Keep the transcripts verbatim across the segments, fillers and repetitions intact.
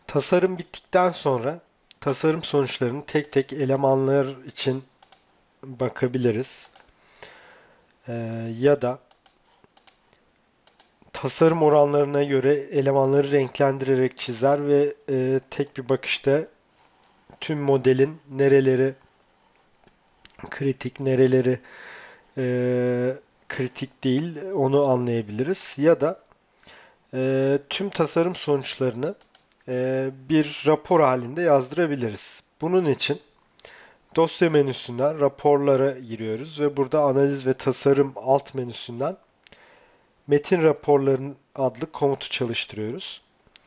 Tasarım bittikten sonra tasarım sonuçlarını tek tek elemanlar için bakabiliriz. Ee, ya da tasarım oranlarına göre elemanları renklendirerek çizer ve e, tek bir bakışta tüm modelin nereleri kritik, nereleri e, kritik değil onu anlayabiliriz. Ya da e, tüm tasarım sonuçlarını e, bir rapor halinde yazdırabiliriz. Bunun için dosya menüsünden raporlara giriyoruz ve burada analiz ve tasarım alt menüsünden metin raporların adlı komutu çalıştırıyoruz.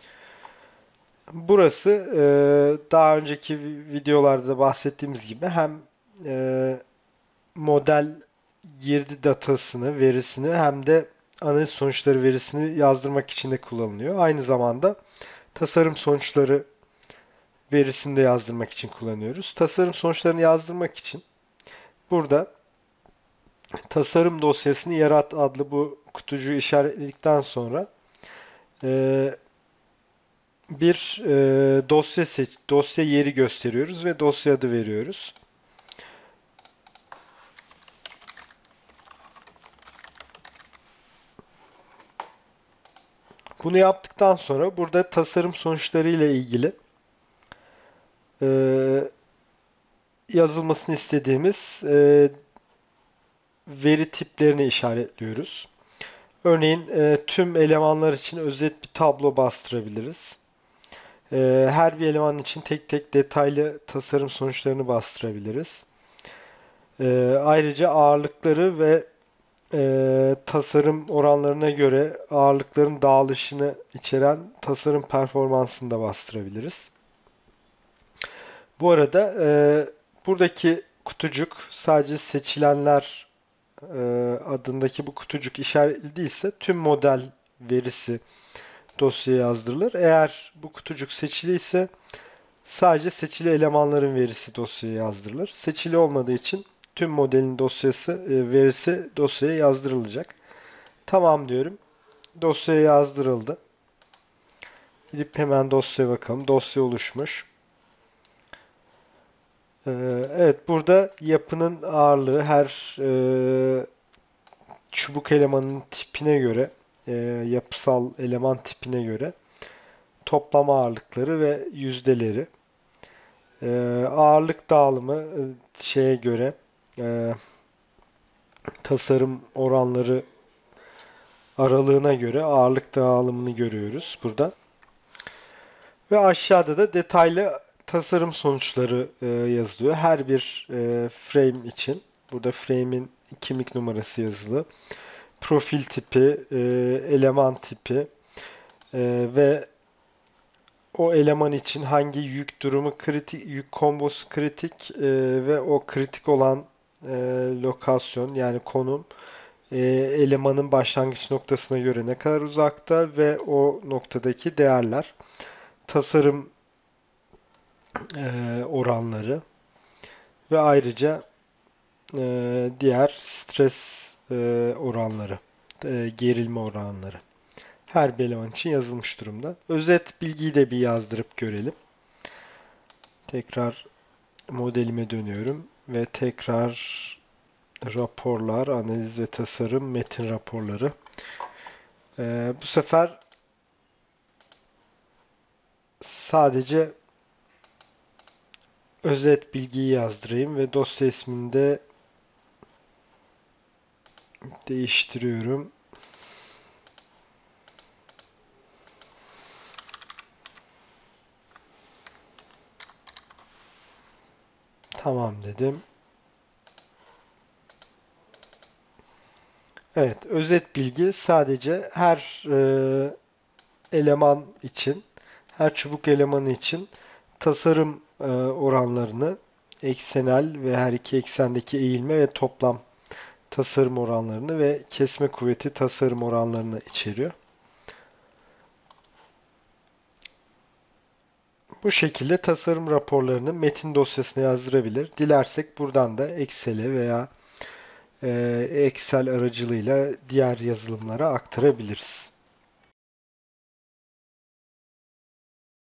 Burası e, daha önceki videolarda bahsettiğimiz gibi hem e, model girdi datasını, verisini hem de analiz sonuçları verisini yazdırmak için de kullanılıyor. Aynı zamanda tasarım sonuçları verisini de yazdırmak için kullanıyoruz. Tasarım sonuçlarını yazdırmak için burada tasarım dosyasını yarat adlı bu kutucuğu işaretledikten sonra e, bir e, dosya seç, dosya yeri gösteriyoruz ve dosya adı veriyoruz. Bunu yaptıktan sonra burada tasarım sonuçları ile ilgili e, yazılmasını istediğimiz e, veri tiplerini işaretliyoruz. Örneğin e, tüm elemanlar için özet bir tablo bastırabiliriz. E, her bir eleman için tek tek detaylı tasarım sonuçlarını bastırabiliriz. E, ayrıca ağırlıkları ve e, tasarım oranlarına göre ağırlıkların dağılışını içeren tasarım performansını da bastırabiliriz. Bu arada e, buradaki kutucuk sadece seçilenler e, adındaki bu kutucuk işaretli değilse tüm model verisi dosyaya yazdırılır. Eğer bu kutucuk seçili ise sadece seçili elemanların verisi dosyaya yazdırılır. Seçili olmadığı için tüm modelin dosyası e, verisi dosyaya yazdırılacak. Tamam diyorum. Dosyaya yazdırıldı. Gidip hemen dosyaya bakalım. Dosya oluşmuş. Ee, evet, burada yapının ağırlığı her e, çubuk elemanın tipine göre, e, yapısal eleman tipine göre toplam ağırlıkları ve yüzdeleri, e, ağırlık dağılımı e, şeye göre, e, tasarım oranları aralığına göre ağırlık dağılımını görüyoruz burada. Ve aşağıda da detaylı tasarım sonuçları e, yazılıyor. Her bir e, frame için. Burada frame'in kimlik numarası yazılı. Profil tipi, e, eleman tipi e, ve o eleman için hangi yük durumu kritik, yük kombosu kritik e, ve o kritik olan e, lokasyon yani konum e, elemanın başlangıç noktasına göre ne kadar uzakta ve o noktadaki değerler. Tasarım e, oranları ve ayrıca e, diğer stres e, oranları, e, gerilme oranları. Her bir eleman için yazılmış durumda. Özet bilgiyi de bir yazdırıp görelim. Tekrar modelime dönüyorum ve tekrar raporlar, analiz ve tasarım, metin raporları. E, bu sefer sadece özet bilgiyi yazdırayım ve dosya ismini de değiştiriyorum. Tamam dedim. Evet, özet bilgi sadece her e, eleman için, her çubuk elemanı için tasarım e, oranlarını, eksenel ve her iki eksendeki eğilme ve toplam tasarım oranlarını ve kesme kuvveti tasarım oranlarını içeriyor. Bu şekilde tasarım raporlarını metin dosyasına yazdırabilir. Dilersek buradan da Excel'e veya e, Excel aracılığıyla diğer yazılımlara aktarabiliriz.